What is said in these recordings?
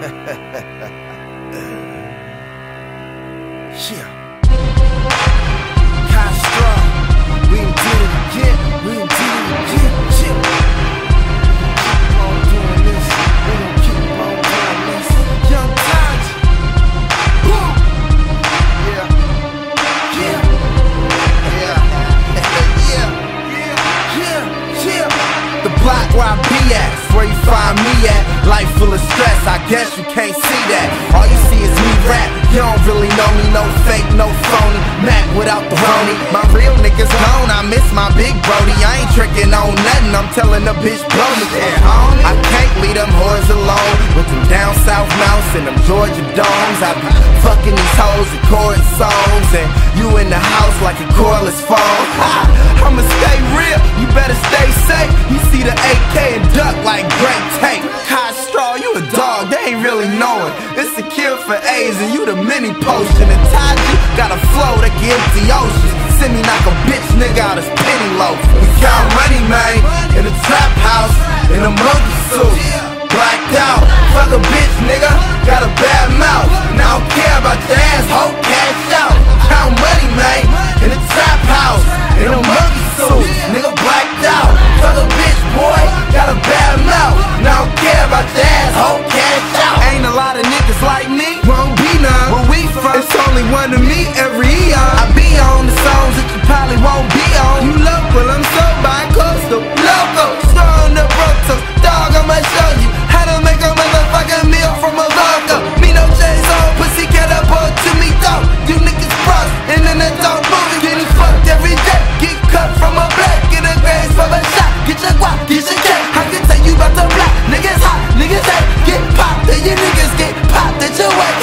Yeah. Castro, we done did it again. We done did it again. Yeah. Keep on doing this. We gon' keep on doing this. Young Taj. Boom. Yeah. Yeah. Yeah. Yeah. The block where I be at, where you find me at. Life full of stress, I guess you can't see that. All you see is me rap, you don't really know me. No fake, no phony, Mac without the phony. My real niggas gone, I miss my big brody. I ain't tricking on nothing, I'm telling the bitch blow me. I can't leave them whores alone, with them down south mouths and them Georgia domes. I be fucking these hoes, recording songs, and you in the house like a cordless phone. I'ma stay real, you better stay safe. You see the AK and duck like great tape. Straw, you a dog, they ain't really knowing. It's a cure for AIDS and you the mini potion. And Taji got a flow that can empty oceans. Send me knock a bitch nigga out his penny loaf. We count money, man, in a trap house, in a monkey suit, blacked out. Fuck a bitch nigga, got a bad mouth. And I don't care about your asshole, cash out. Count money, man, in a trap house, in a monkey suit, nigga blacked out. Fuck a bitch, boy, got a bad mouth. And I don't care about your asshole, cash out. Ain't a lot of niggas like me, won't be none. Where we from, it's only one to me every eon. I be on the songs that you probably won't be on. You local, I'm so bi-coastal, local, strong the broke dog, I'ma show you how to make a motherfucking meal from a loco. Me no chains on, pussy get up on to me though. You niggas frost, and then that dog moving, getting fucked every day. Get cut from a black, get a graze from a shot. Get your guap, get your cake. I can tell you about the block. Niggas hot, niggas hate. Get popped, then you niggas get popped at your way.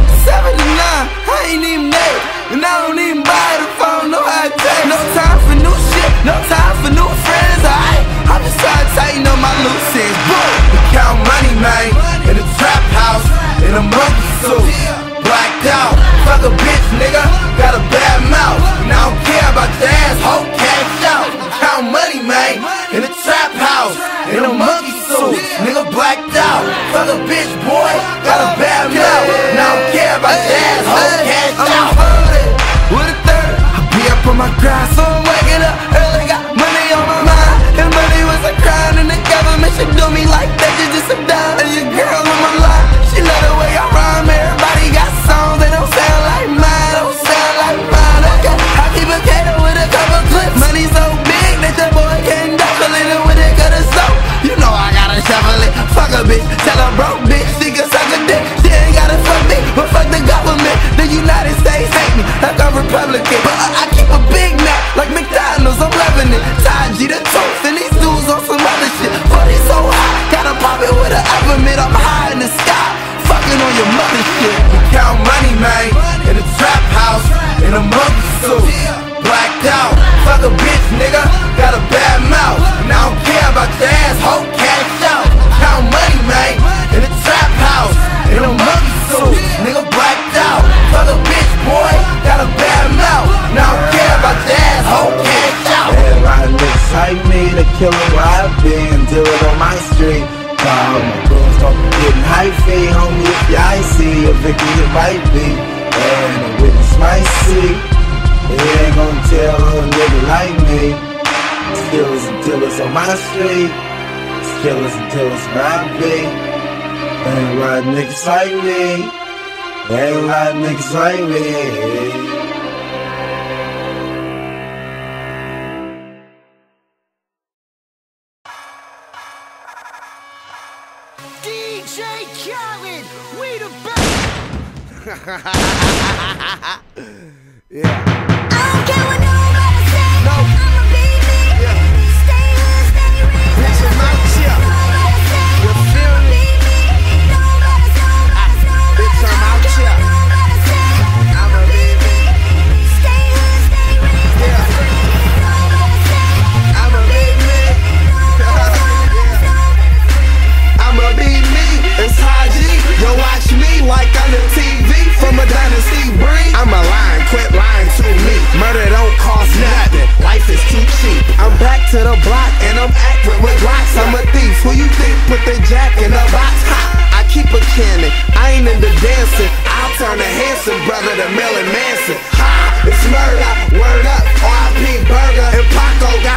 7 to 9, I ain't even there. And I don't even buy the phone, no how it takes. No time for new shit, no time for new friends, alright? I'm just trying to tighten up my loose ends. Boom! We count money, man, in a trap house, in a monkey suit, blacked out. Fuck a bitch, nigga, got a bad mouth. And I don't care about your asshole, cash out. Count money, man, in a trap house, in a monkey suit, nigga blacked out. Fuck a bitch, boy, got a bad mouth. And I don't care about your asshole, cash out. With a third, I be up on my grind, so I'm waking up early, got money on my mind. And money was a crime, and the government should do me like that, just a dime. And your girl on my line, she love the way I rhyme. Everybody got songs, they don't sound like mine, don't sound like mine. Okay, I keep a cater with a couple clips. Money so big that your boy can't double it with it, cut it slow. You know I gotta shovel it. Fuck a bitch, tell a broke bitch, she can suck a dick. She ain't gotta fuck me, but fuck the government. The United States hate me like a Republican, but I keep a Big Mac like McDonald's, I'm loving it. Taji the toast, and these dudes on some other shit. But it's so hot, gotta pop it with an oven. I'm high in the sky, fucking on your mother shit. We count money, man, in a trap house, in a monkey suit, blacked out. Fuck a bitch, nigga, got a bad mouth. And I don't care about your asshole, cash out. Count money, man, in a trap house, in a monkey suit, nigga blacked out. Fuck a bitch, boy, got a bad mouth. And I don't care about your asshole, cash out. Yeah, a lot of niggas like me, the killer where I've been, do it on my street. All my goons don't be getting hyphy, homie, if you icy, a victim it might be. And a witness might see. They ain't gonna tell a nigga like me. It's killers and killers on my street. It's killers and killers where I be. Ain't a lot of niggas like me. Ain't a lot of niggas like me. DJ Khaled, we the best. Yeah. I don't care what nobody say. No. I'ma be me. Yeah. Stay hood, stay real. Bitch, I'm out here. Nobody say. You feel me? Nobody say. Bitch, I'm out here. Nobody say. I'ma be me. Stay hood, stay real. Yeah. Nobody say. I'ma be me. I'ma be me. It's Haji. You watch me like on the TV from a dynasty breed. I'm a lion, quit lying to me. Murder don't cost nothing. Life is too cheap. I'm back to the block and I'm acting with Glocks. I'm a thief. Who you think put the jack in the box? Ha! I keep a cannon. training to dancing. I'll turn a handsome brother to Marilyn Manson. Ha! It's murder, word up, R.I.P. Burger. And Paco got